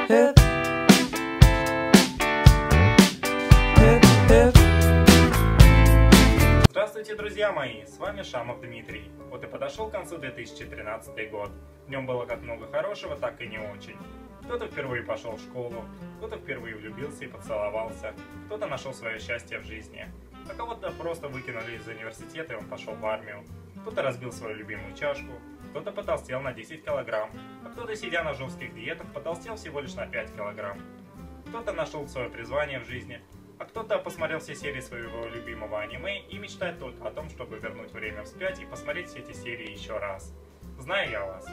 hip, hip, hip. Здравствуйте, друзья мои! С вами Шамов Дмитрий. Вот и подошел к концу 2013 год. В нем было как много хорошего, так и не очень. Кто-то впервые пошел в школу, кто-то впервые влюбился и поцеловался, кто-то нашел свое счастье в жизни, а кого-то просто выкинули из университета и он пошел в армию. Кто-то разбил свою любимую чашку, кто-то потолстел на 10 килограмм, а кто-то, сидя на жестких диетах, потолстел всего лишь на 5 килограмм. Кто-то нашел свое призвание в жизни, а кто-то посмотрел все серии своего любимого аниме и мечтает только о том, чтобы вернуть время вспять и посмотреть все эти серии еще раз. Знаю я вас.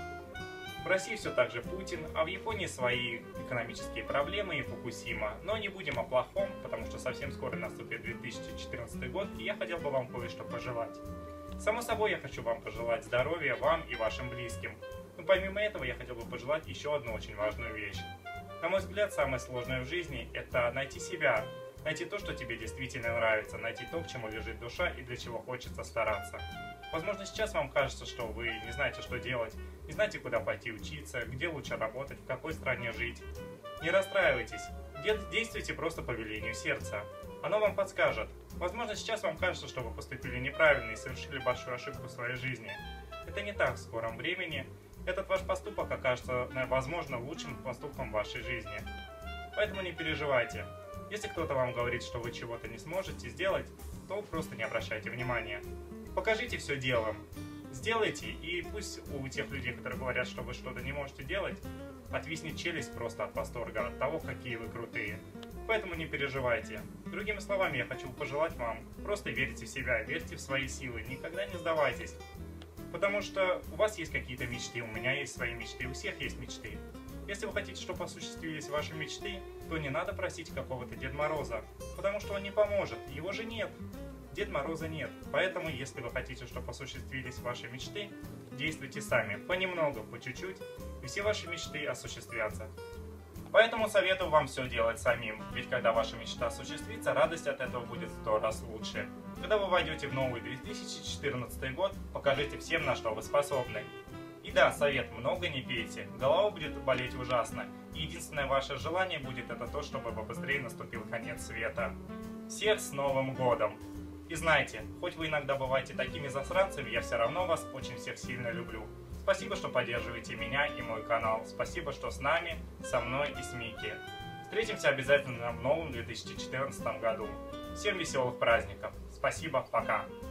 В России все так же Путин, а в Японии свои экономические проблемы и Фукусима. Но не будем о плохом, потому что совсем скоро наступит 2014 год, и я хотел бы вам кое-что пожелать. Само собой, я хочу вам пожелать здоровья, вам и вашим близким. Но помимо этого, я хотел бы пожелать еще одну очень важную вещь. На мой взгляд, самое сложное в жизни – это найти себя, найти то, что тебе действительно нравится, найти то, к чему лежит душа и для чего хочется стараться. Возможно, сейчас вам кажется, что вы не знаете, что делать, не знаете, куда пойти учиться, где лучше работать, в какой стране жить. Не расстраивайтесь, действуйте просто по велению сердца. Оно вам подскажет. Возможно, сейчас вам кажется, что вы поступили неправильно и совершили большую ошибку в своей жизни. Это не так в скором времени. Этот ваш поступок окажется, возможно, лучшим поступком в вашей жизни. Поэтому не переживайте. Если кто-то вам говорит, что вы чего-то не сможете сделать, то просто не обращайте внимания. Покажите все делом. Сделайте, и пусть у тех людей, которые говорят, что вы что-то не можете делать, отвиснет челюсть просто от восторга, от того, какие вы крутые. Поэтому не переживайте. Другими словами, я хочу пожелать вам, просто верьте в себя, верьте в свои силы, никогда не сдавайтесь. Потому что у вас есть какие-то мечты, у меня есть свои мечты, у всех есть мечты. Если вы хотите, чтобы осуществились ваши мечты, то не надо просить какого-то Деда Мороза, потому что он не поможет, его же нет. Деда Мороза нет. Поэтому, если вы хотите, чтобы осуществились ваши мечты, действуйте сами, понемногу, по чуть-чуть, и все ваши мечты осуществятся. Поэтому советую вам все делать самим, ведь когда ваша мечта осуществится, радость от этого будет в 100 раз лучше. Когда вы войдете в новый 2014 год, покажите всем, на что вы способны. И да, совет: много не пейте, голова будет болеть ужасно, и единственное ваше желание будет это то, чтобы побыстрее наступил конец света. Всех с Новым годом! И знайте, хоть вы иногда бываете такими засранцами, я все равно вас очень всех сильно люблю. Спасибо, что поддерживаете меня и мой канал. Спасибо, что с нами, со мной и с Микки. Встретимся обязательно в новом 2014 году. Всем веселых праздников. Спасибо, пока.